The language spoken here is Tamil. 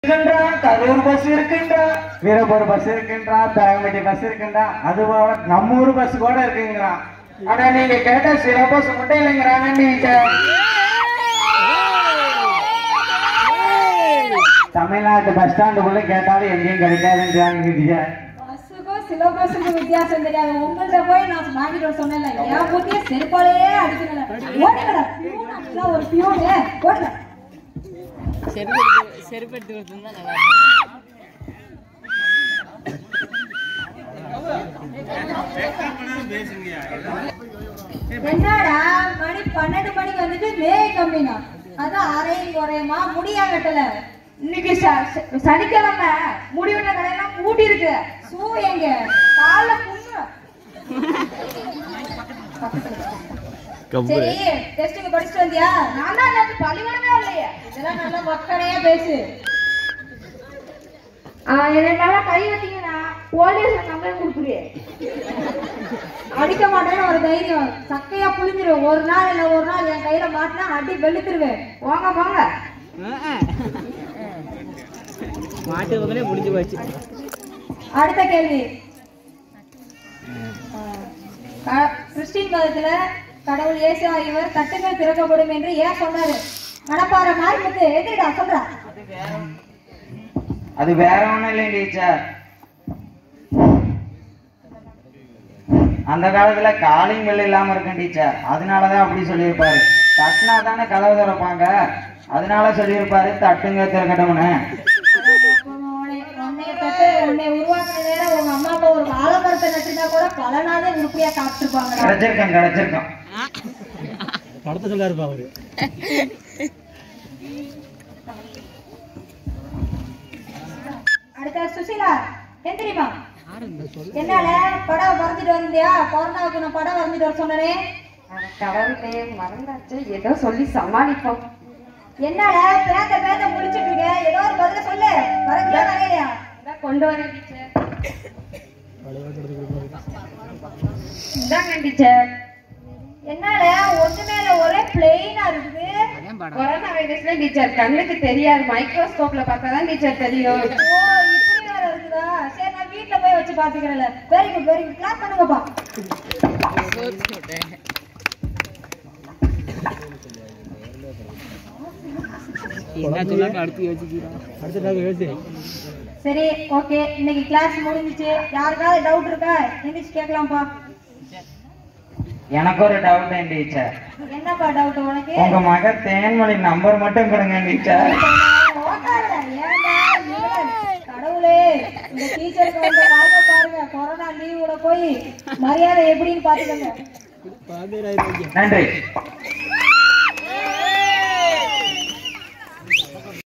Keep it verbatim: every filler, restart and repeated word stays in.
கரூர் பஸ் இருக்குன்றா, வீரபுரம் பஸ் இருக்குன்றா, தரங்கம்பட்டி பஸ் இருக்குன்றா, அது போக நம்ம ஊர் பஸ் கூட இருக்குங்கிறான். ஆனா நீங்க கேட்ட சில பஸ் மட்டும் இல்லைங்கிறாங்க. நீங்க தமிழ்நாட்டு பஸ் ஸ்டாண்டுக்குள்ள கேட்டாலும் எங்கேயும் கிடைக்காதுன்றாங்க. பஸ்ஸுக்கும் சிலபஸுக்கும் வித்தியாசம் தெரியாது. உங்கள்ட்ட போய் நான் வாங்கிட்டு வர சொன்னேன்ல, என் போட்டியே செருப்பாலேயே அடிக்கல. ஓடுங்கடா, ஒரு பியூனு ஓடுங்க. செருப்பு எடுத்து கொடுத்துருந்தா நல்லா என்னடா மணி பன்னெண்டு மணிக்கு வந்துட்டு மே கம்மினா, அதான் அரையும் குறையுமா முடியா கட்டல. இன்னைக்கு சனிக்கிழமை முடிவுட்ட கடையெல்லாம் மூடி இருக்கு. சூ எங்க கால புண்ணு. சரி, டெஸ்டுக்கு படிச்சுட்டு வந்தியா? நான் தான் நேற்று பள்ளிக்கூடமே இல்லையே. இதெல்லாம் நல்லா மக்களையா பேசு. என்னென்ன கை வச்சீங்கன்னா போலீஸ் கம்ப்ளைண்ட் கொடுத்துருவேன். அடிக்க மாட்டேன்னு ஒரு தைரியம் சக்கையா புளிஞ்சிருவேன். ஒரு நாள் இல்ல ஒரு நாள் என் கையில மாட்டினா அடி வெளுத்துருவேன். வாங்க வாங்க. மாட்டு பக்கமே முடிஞ்சு போச்சு. அடுத்த கேள்வி. கிறிஸ்டின் மதத்துல கடவுள் இயேசு ஆகியவர் தட்டுகள் திறக்கப்படும் என்று ஏன் சொன்னாரு? மனப்பாறை மார்க்கு எதிரிடா சொல்றா. அது வேற ஒண்ணும் இல்லை டீச்சர். அந்த காலத்துல காலிங் பெல் இல்லாம இருக்கும் டீச்சர், அதனாலதான் அப்படி சொல்லியிருப்பாரு. தட்டுனா தானே கதவு திறப்பாங்க, அதனால சொல்லியிருப்பாரு தட்டுங்க திறக்கட்டும்னு. உன்னை உருவாக்குற நேரம் உங்க அம்மா அப்பா ஒரு ஆலமரத்தை நட்டுனா கூட பல நாளே உருப்படியா சாப்பிட்டுருப்பாங்க. கிடைச்சிருக்கோம் கிடைச்சிருக்கோம் படத்தை சொல்ல இருப்பா அவரு. அடுத்த சுசிலா எந்திரிமா. என்னால படம் வரைஞ்சிட்டு வந்தியா? கொரோனாவுக்கு நான் படம் வரைஞ்சிட்டு வர சொன்னேன். கடவுளே மறந்தாச்சு, ஏதோ சொல்லி சமாளிப்போம். என்னால பேந்த பேந்த முடிச்சிட்டு இருக்க, ஏதோ ஒரு பதில சொல்லு. வரைஞ்சா வரையலையா? கொண்டு வரேன் டீச்சர். இந்தாங்க டீச்சர். என்னால ஒண்ணுமே இல்ல, ஒரே பிளெயினா இருக்குது. கொரோனா வைரஸ்ல டீச்சர் கண்ணுக்கு தெரியாது, மைக்ரோஸ்கோப்ல பார்த்தாதான் டீச்சர் தெரியும். ஓ இப்படி வேற இருக்குதா? சரி நான் வீட்டுல போய் வச்சு பாத்துக்கிறேன்ல. Very good very good. Clap பண்ணுங்கப்பா. சரி ஓகே, இன்னைக்கு கிளாஸ் முடிஞ்சிச்சு. யாருக்காவது டவுட் இருக்கா? எந்திரிச்சு கேட்கலாம்ப்பா. எனக்கு ஒரு டவுட் டீச்சர். என்னப்பா டவுட் உனக்கு? உங்க மக தேன்மொழி நம்பர் மட்டும் கொடுங்க டீச்சர். கடவுளே, இந்த டீச்சருக்கு வந்து வாழ்க்கை பாருங்க. கொரோனா லீவோட போய் மரியாதை எப்படின்னு பாத்துக்கோங்க. நன்றி.